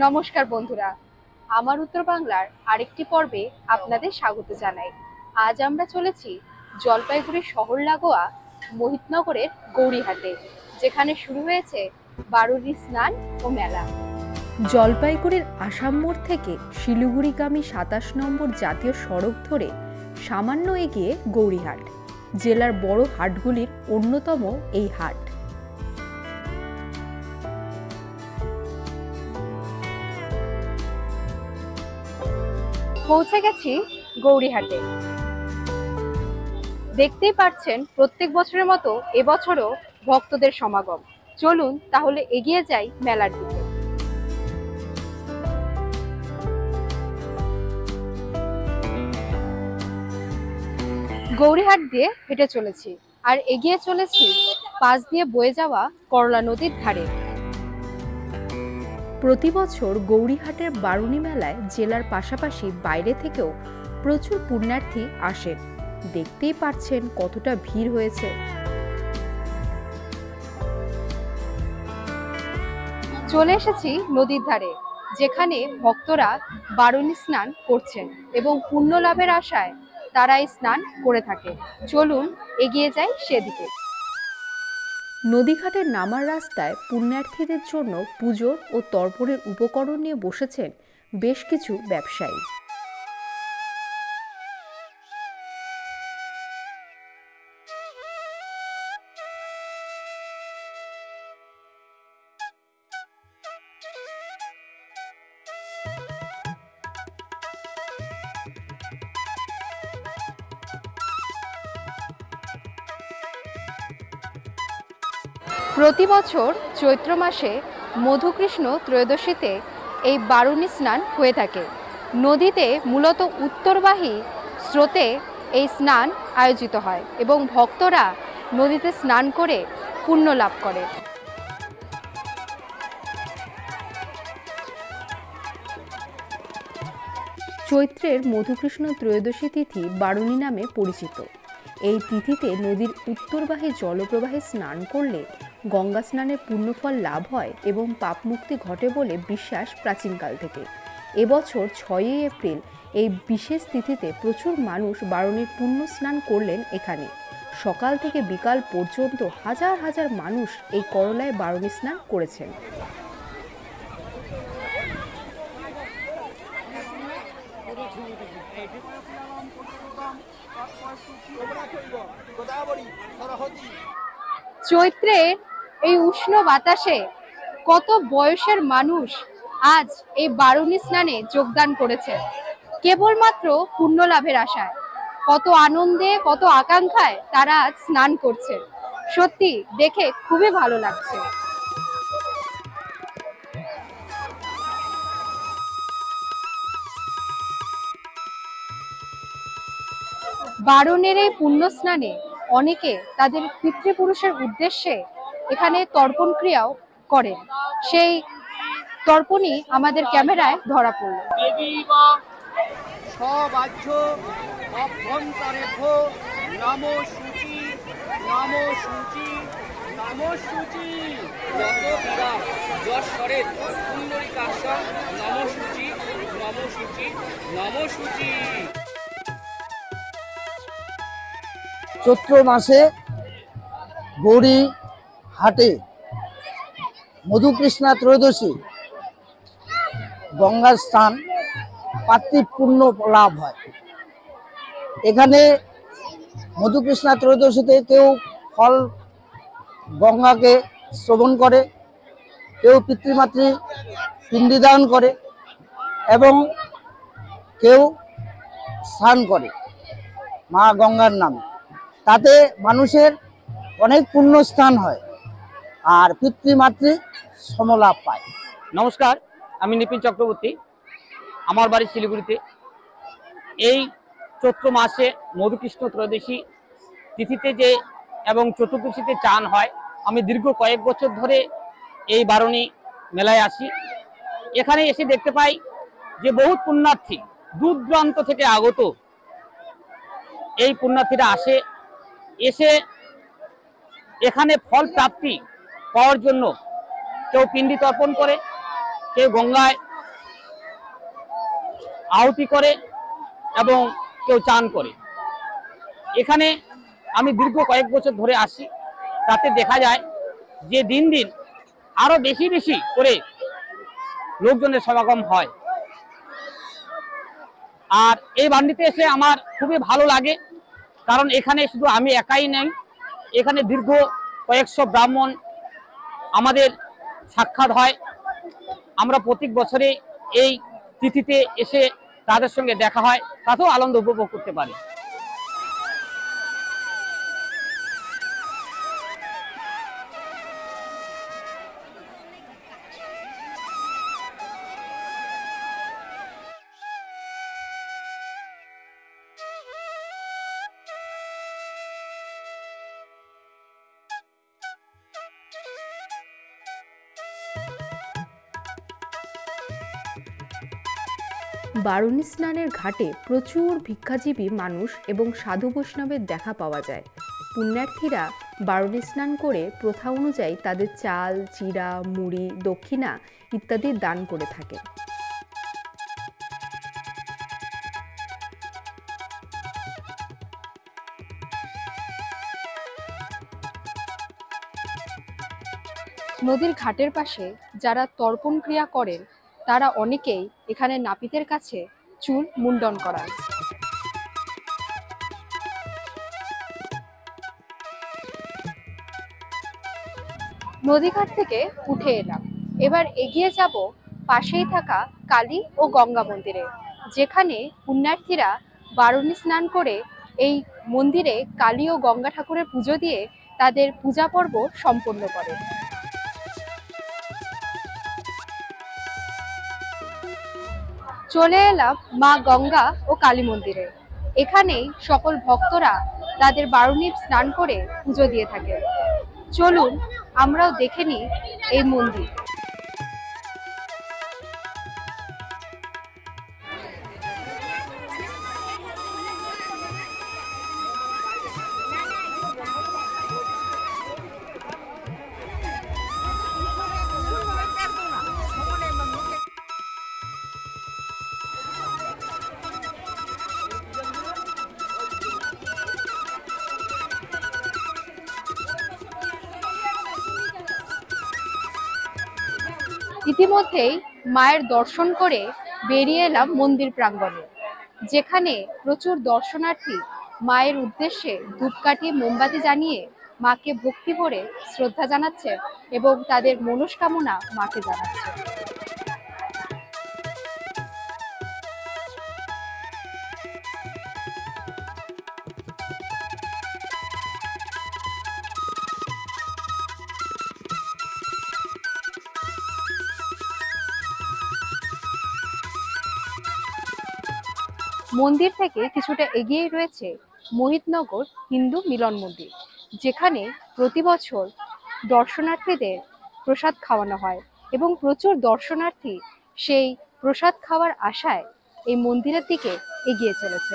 নমস্কার বন্ধুরা, আমার উত্তর বাংলার আরেকটি পর্বে আপনাদের স্বাগত জানাই। আজ আমরা চলেছি জলপাইগুড়ি শহর লাগোয়া মোহিতনগরের গৌরীহাটে, যেখানে শুরু হয়েছে বারুণী স্নান ও মেলা। জলপাইগুড়ির আসাম মোড় থেকে শিলিগুড়িগামী ২৭ নম্বর জাতীয় সড়ক ধরে সামান্য এগিয়ে গৌরীহাট, জেলার বড় হাটগুলির অন্যতম এই হাট। পৌঁছে গেছি গৌরীহাটে। দেখতেই পাচ্ছেন প্রত্যেক বছরের মতো এবছরও ভক্তদের সমাগম। চলুন তাহলে এগিয়ে যাই মেলার দিকে। গৌরীহাট দিয়ে হেঁটে চলেছি আর এগিয়ে চলেছি পাশ দিয়ে বয়ে যাওয়া করলা নদীর ধারে। প্রতি বছর গৌরীহাটের বারুণী মেলায় জেলার পাশাপাশি বাইরে থেকেও প্রচুর পুণ্যার্থী আসেন। দেখতেই পাচ্ছেন কতটা ভিড় হয়েছে। চলে এসেছি নদীর ধারে, যেখানে ভক্তরা বারুণী স্নান করছেন এবং পুণ্য লাভের আশায় তারা এই স্নান করে থাকে। চলুন এগিয়ে যাই সেদিকে। নদীঘাটের নামার রাস্তায় পুণ্যার্থীদের জন্য পুজোর ও তর্পণের উপকরণ নিয়ে বসেছেন বেশ কিছু ব্যবসায়ী। প্রতি বছর চৈত্র মাসে মধুকৃষ্ণ ত্রয়োদশীতে এই বারুণী স্নান হয়ে থাকে। নদীতে মূলত উত্তরবাহী স্রোতে এই স্নান আয়োজিত হয় এবং ভক্তরা নদীতে স্নান করে পুণ্য লাভ করে। চৈত্রের মধুকৃষ্ণ ত্রয়োদশী তিথি বারুণী নামে পরিচিত। এই তিথিতে নদীর উত্তরবাহী জলপ্রবাহে স্নান করলে গঙ্গা স্নানের পুণ্যফল লাভ হয় এবং পাপ মুক্তি ঘটে বলে বিশ্বাস প্রাচীনকাল থেকে। এবছর ৬ই এপ্রিল এই বিশেষ তিথিতে প্রচুর মানুষ বারুণীর পুণ্য স্নান করলেন এখানে। সকাল থেকে বিকাল পর্যন্ত হাজার হাজার মানুষ এই করলায় বারুণী স্নান করেছেন। চৈত্রের এই উষ্ণ বাতাসে কত বয়সের মানুষ আজ এই বারুণী স্নানে যোগদান করেছে কেবলমাত্র পুণ্য লাভের আশায়। কত আনন্দে, কত আকাঙ্ক্ষায় তারা আজ স্নান করছে। সত্যি দেখে খুবই ভালো লাগছে। বারুণের এই পুণ্য স্নানে অনেকে তাদের পিতৃপুরুষের উদ্দেশ্যে এখানে তর্পণ ক্রিয়াও করেন। সেই তর্পণই আমাদের ক্যামেরায় ধরা পড়ল। চৈত্র মাসে গৌরী হাটে মধুকৃষ্ণা ত্রয়োদশী গঙ্গার স্নান পাত্রিক পুণ্য লাভ হয়। এখানে মধুকৃষ্ণা ত্রয়োদশীতে কেউ ফল গঙ্গাকে শ্রবণ করে, কেউ পিতৃমাতৃ পিণ্ডিদান করে এবং কেউ স্নান করে মা গঙ্গার নামে। তাতে মানুষের অনেক পুণ্য স্থান হয় আর পিতৃমাতৃ সমলাভ পায়। নমস্কার, আমি নিপিন চক্রবর্তী। আমার বাড়ি শিলিগুড়িতে। এই চৈত্র মাসে মধুকৃষ্ণ ত্রয়োদশী তিথিতে যে এবং চতুর্দশীতে চান হয়, আমি দীর্ঘ কয়েক বছর ধরে এই বারুণী মেলায় আসি। এখানে এসে দেখতে পাই যে বহুত পুণ্যার্থী দূর দূরান্ত থেকে আগত এই পুণ্যার্থীরা এসে এখানে ফল প্রাপ্তি পাওয়ার জন্য কেউ পিণ্ডি তর্পণ করে, কেউ গঙ্গায় আহুতি করে এবং কেউ চান করে। এখানে আমি দীর্ঘ কয়েক বছর ধরে আসি, তাতে দেখা যায় যে দিন দিন আরো বেশি বেশি করে লোকজনের সমাগম হয়। আর এই বান্ডিতে এসে আমার খুবই ভালো লাগে, কারণ এখানে শুধু আমি একাই নেই, এখানে দীর্ঘ কয়েকশো ব্রাহ্মণ আমাদের সাক্ষাৎ হয়। আমরা প্রত্যেক বছরে এই তিথিতে এসে তাদের সঙ্গে দেখা হয়, তাতেও আনন্দ উপভোগ করতে পারি। বারুণী স্নানের ঘাটে প্রচুর ভিক্ষাজীবী মানুষ এবং সাধু বৈষ্ণবের দেখা পাওয়া যায়। পুণ্যার্থীরা বারুণী স্নান করে প্রথা অনুযায়ী তাদের চাল, চিড়া, মুড়ি, দক্ষিণা ইত্যাদি দান করে থাকে। নদীর ঘাটের পাশে যারা তর্পণ ক্রিয়া করেন তারা অনেকেই এখানে নাপিতের কাছে চুল মুন্ডন করান। নদীঘাট থেকে উঠে এলাম, এবার এগিয়ে যাব পাশেই থাকা কালী ও গঙ্গা মন্দিরে, যেখানে পুণ্যার্থীরা বারুণী স্নান করে এই মন্দিরে কালী ও গঙ্গা ঠাকুরের পুজো দিয়ে তাদের পূজা পর্ব সম্পন্ন করে। চলে এলাম মা গঙ্গা ও কালী মন্দিরে। এখানেই সকল ভক্তরা তাদের বারুণী স্নান করে পুজো দিয়ে থাকে। চলুন আমরাও দেখে নিই এই মন্দির। ইতিমধ্যেই মায়ের দর্শন করে বেরিয়ে এলাম মন্দির প্রাঙ্গণে, যেখানে প্রচুর দর্শনার্থী মায়ের উদ্দেশ্যে ধূপকাঠি মোমবাতি জানিয়ে মাকে ভক্তি ভরে শ্রদ্ধা জানাচ্ছে এবং তাদের মনস্কামনা মাকে জানাচ্ছে। মন্দির থেকে কিছুটা এগিয়ে রয়েছে মোহিতনগর হিন্দু মিলন মন্দির, যেখানে প্রতি বছর দর্শনার্থীদের প্রসাদ খাওয়ানো হয় এবং প্রচুর দর্শনার্থী সেই প্রসাদ খাওয়ার আশায় এই মন্দিরের দিকে এগিয়ে চলেছে।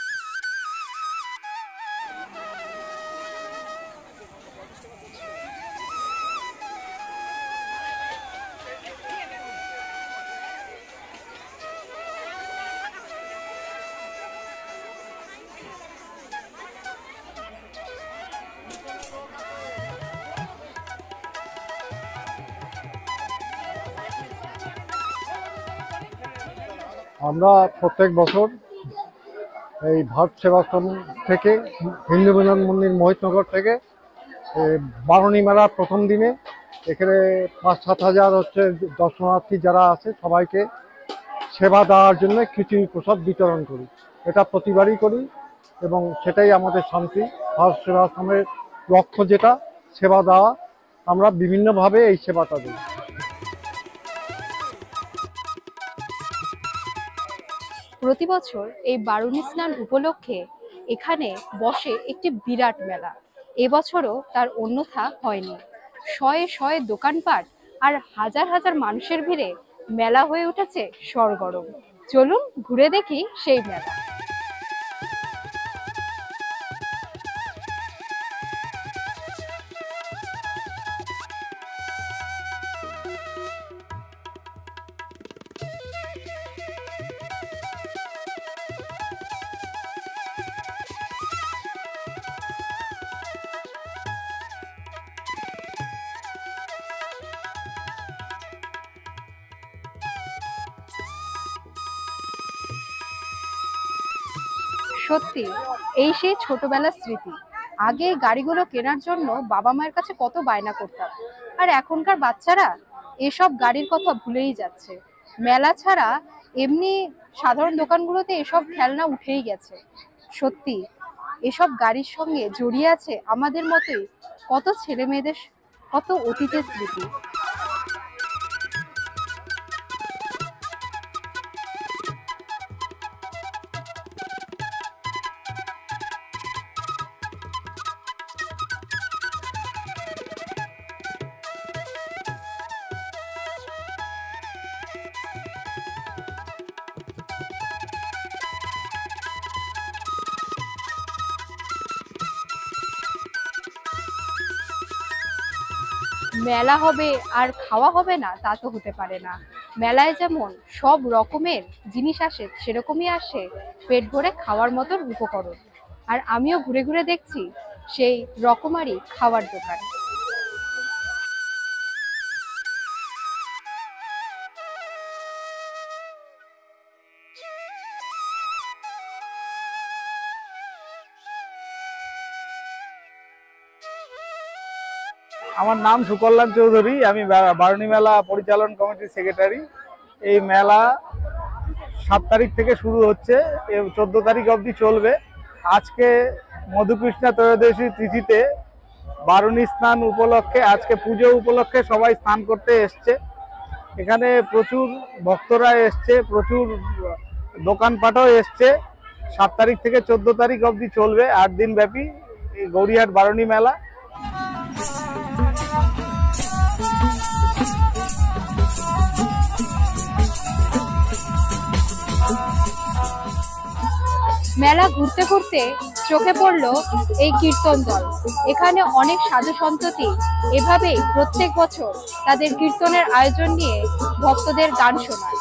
আমরা প্রত্যেক বছর এই ভারত সেবাশ্রম থেকে হিন্দু মিলন মন্দির মোহিতনগর থেকে বারুণী মেলার প্রথম দিনে এখানে 5-7 হাজার দর্শনার্থী যারা আছে সবাইকে সেবা দেওয়ার জন্য খিচুড়ি প্রসাদ বিতরণ করি। এটা প্রতিবারই করি এবং সেটাই আমাদের শান্তি। ভারত সেবাশ্রমের লক্ষ্য যেটা সেবা দেওয়া, আমরা বিভিন্নভাবে এই সেবাটা দিই। প্রতি বছর এই বারুণী স্নান উপলক্ষে এখানে বসে একটি বিরাট মেলা। এবছরও তার অন্যথা হয়নি। শয়ে শয়ে দোকানপাট আর হাজার হাজার মানুষের ভিড়ে মেলা হয়ে উঠেছে সরগরম। চলুন ঘুরে দেখি সেই মেলা। সত্যি এই সেই ছোটবেলার স্মৃতি। আগে এই গাড়িগুলো কেনার জন্য বাবা মায়ের কাছে কত বায়না করতাম, আর এখনকার বাচ্চারা এসব গাড়ির কথা ভুলেই যাচ্ছে। মেলা ছাড়া এমনি সাধারণ দোকানগুলোতে এসব খেলনা উঠেই গেছে। সত্যি এসব গাড়ির সঙ্গে জড়িয়ে আছে আমাদের মতোই কত ছেলে মেয়েদের কত অতীতের স্মৃতি। মেলা হবে আর খাওয়া হবে না তা তো হতে পারে না। মেলায় যেমন সব রকমের জিনিস আসে, সেরকমই আসে পেট ভরে খাওয়ার মতন উপকরণ। আর আমিও ঘুরে ঘুরে দেখছি সেই রকমারি খাওয়ার দোকান। আমার নাম সুকল্যাণ চৌধুরী, আমি বারুণী মেলা পরিচালন কমিটির সেক্রেটারি। এই মেলা 7 তারিখ থেকে শুরু হচ্ছে, 14 তারিখ অবধি চলবে। আজকে মধুকৃষ্ণা ত্রয়োদশী তিথিতে বারুণী স্নান উপলক্ষে, আজকে পুজো উপলক্ষে সবাই স্নান করতে এসছে। এখানে প্রচুর ভক্তরা এসছে, প্রচুর দোকানপাটও এসছে। 7 তারিখ থেকে 14 তারিখ অবধি চলবে, 8 দিন ব্যাপী এই গৌরীহাট বারুণী মেলা। মেলা ঘুরতে ঘুরতে চোখে পড়লো এই কীর্তন দল। এখানে অনেক সাধু সন্ততি এভাবেই প্রত্যেক বছর তাদের কীর্তনের আয়োজন নিয়ে ভক্তদের গান শোনায়।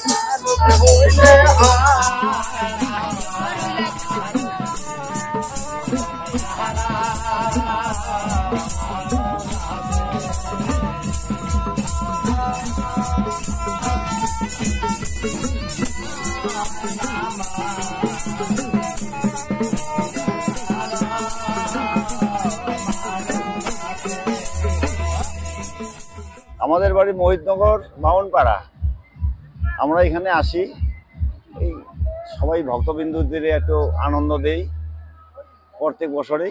আমাদের বাড়ি মোহিতনগর বামনপাড়া। আমরা এখানে আসি, এই সবাই ভক্তবিন্দুদের একটু আনন্দ দেই প্রত্যেক বছরেই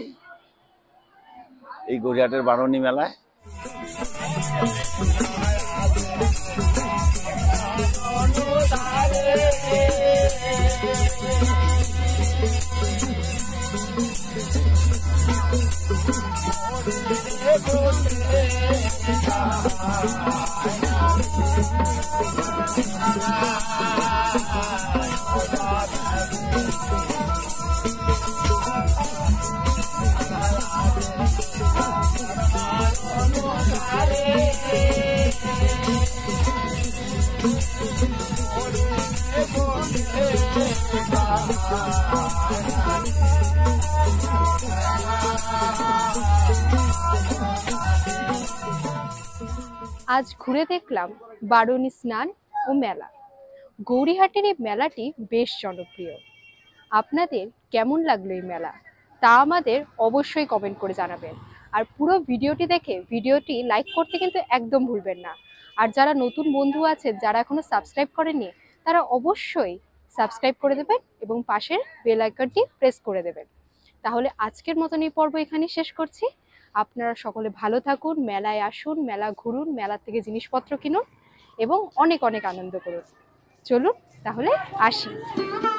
এই গড়িয়াহাটের বারুণী মেলায়। আজ ঘুরে দেখলাম বারুণী স্নান ও মেলা। গৌরীহাটের এই মেলাটি বেশ জনপ্রিয়। আপনাদের কেমন লাগলো এই মেলা তা আমাদের অবশ্যই কমেন্ট করে জানাবেন। আর পুরো ভিডিওটি দেখে ভিডিওটি লাইক করতে কিন্তু একদম ভুলবেন না। আর যারা নতুন বন্ধু আছেন, যারা এখনো সাবস্ক্রাইব করেননি, তারা অবশ্যই সাবস্ক্রাইব করে দেবেন এবং পাশের বেল আইকনটি প্রেস করে দেবেন। তাহলে আজকের মতন এই পর্ব এখানেই শেষ করছি। আপনারা সকলে ভালো থাকুন, মেলায় আসুন, মেলা ঘুরুন, মেলা থেকে জিনিসপত্র কিনুন এবং অনেক অনেক আনন্দ করুন। চলুন তাহলে আসি।